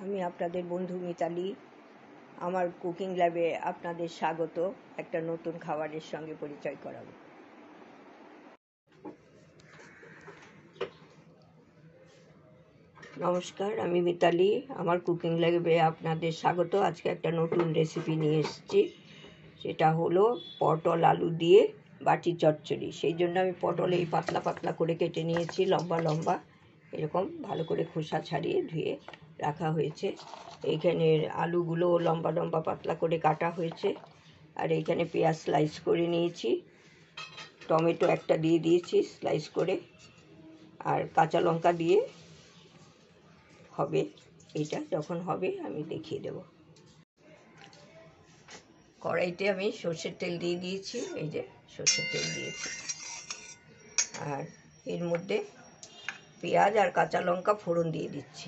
আমি আপনাদের বন্ধু মিতালি। আমার কুকিং ল্যাবে আপনাদের স্বাগত। একটা নতুন খাবারের সঙ্গে পরিচয় করাবো। নমস্কার, আমি মিতালি। আমার কুকিং ল্যাবে আপনাদের স্বাগত। আজকে একটা নতুন রেসিপি নিয়ে এসেছি। সেটা হলো পটল আলু দিয়ে বাটি চচ্চড়ি। সেই জন্য আমি পটল এই পাতলা পাতলা করে কেটে নিয়েছি, লম্বা লম্বা এরকম ভালো করে খোসা ছাড়িয়ে ধুয়ে রাখা হয়েছে। এইখানে আলুগুলো লম্বা লম্বা পাতলা করে কাটা হয়েছে। আর এইখানে পেঁয়াজ স্লাইস করে নিয়েছি, টমেটো একটা দিয়ে দিয়েছি স্লাইস করে, আর কাঁচা লঙ্কা দিয়ে হবে। এটা যখন হবে আমি দেখিয়ে দেব। কড়াইতে আমি সর্ষের তেল দিয়ে দিয়েছি, এই যে সর্ষের তেল দিয়েছি, আর এর মধ্যে পেঁয়াজ আর কাঁচা লঙ্কা ফোড়ন দিয়ে দিচ্ছি।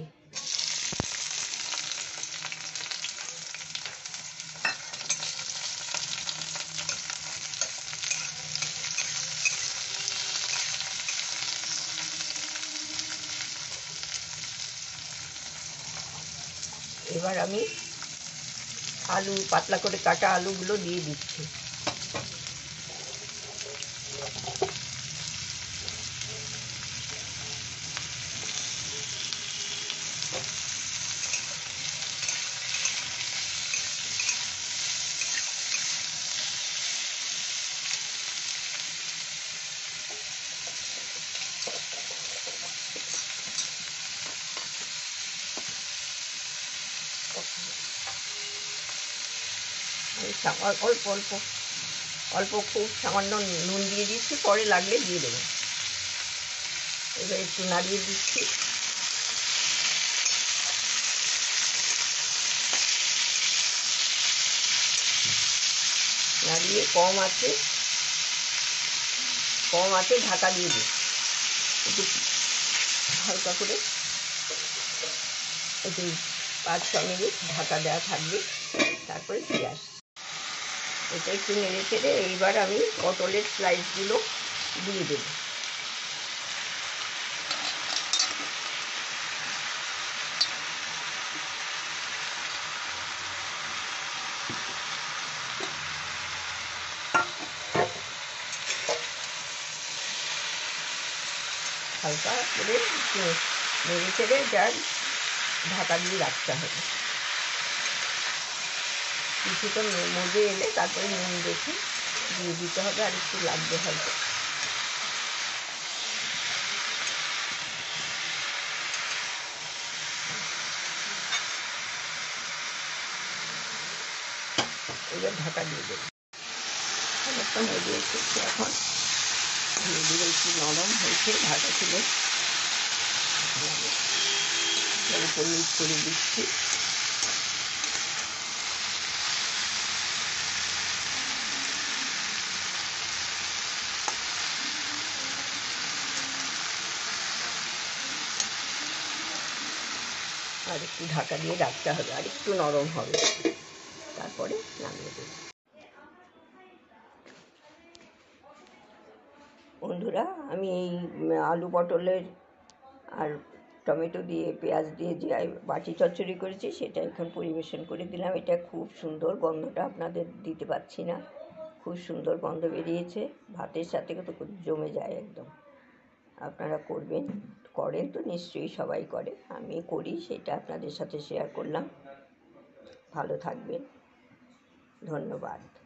এবার আমি আলু পাতলা করে কাটা আলুগুলো দিয়ে দিচ্ছি। অল্প অল্প অল্প খুব সামান্য নুন দিয়ে দিচ্ছি, পরে লাগলে দিয়ে দেবো। এবার একটু নাড়িয়ে দিচ্ছি। নাড়িয়ে কম আছে ঢাকা দিয়ে দিই। একটু হালকা করে একটু 5-6 মিনিট ঢাকা দেওয়া থাকবে, তারপরে ফিরে আসছি। এটা একটু নেড়ে চেড়ে এইবার আমি পটলের স্লাইসগুলো দিয়ে দেব। হালকা করে নেড়ে চেড়ে যার ঢাকা দিয়ে রাখতে হবে। কিছুটা মজে এলে তারপরে নুন দেখে দিয়ে দিতে হবে, আর একটু লাগবে হয়তো। এবার ঢাকা দিয়ে দেবো। অনেকটা মজে এসেছে, এখন ধীরে ধীরে একটু নরম হয়েছে। ঢাকা ছিল, উপর নিচ করে দিচ্ছি। আর একটু ঢাকা দিয়ে রাখতে হবে, আর একটু নরম হবে, তারপরে নামিয়ে দেব। বন্ধুরা, আমি এই আলু পটলের আর টমেটো দিয়ে পেঁয়াজ দিয়ে যে বাটি চচ্চড়ি করেছি সেটা এখন পরিবেশন করে দিলাম। এটা খুব সুন্দর, গন্ধটা আপনাদের দিতে পারছি না, খুব সুন্দর গন্ধ বেরিয়েছে। ভাতের সাথে তো জমে যায় একদম। আপনারা করেন তো নিশ্চয়ই, সবাই করে, আমি করি, সেটা আপনাদের সাথে শেয়ার করলাম। ভালো থাকবেন, ধন্যবাদ।